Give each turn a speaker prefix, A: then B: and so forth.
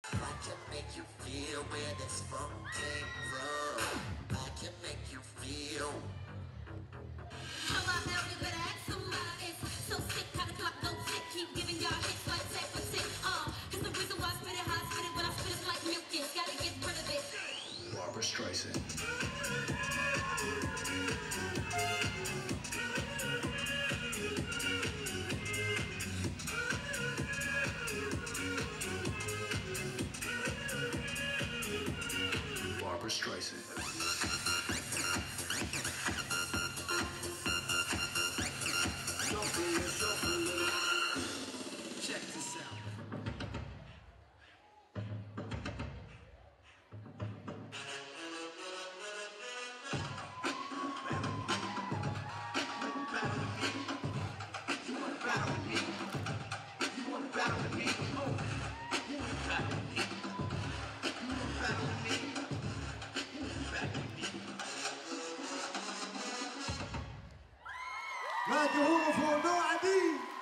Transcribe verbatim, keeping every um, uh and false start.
A: I can make you feel where this funk came from. I can make you feel.
B: How about now you better ask somebody. It's so sick, how the clock don't tick. Keep giving y'all hits like tick for tick. Uh, cause the reason why I spit it, how I spit it, when I spit it's like mucus. Gotta get rid of it.
C: Barbra Streisand. Barbra Streisand.
D: Check this out. You wanna battle with me? You wanna battle with me? Oh, you wanna battle with me? You wanna battle with me? You wanna battle with me?
E: Laat je horen voor No I D.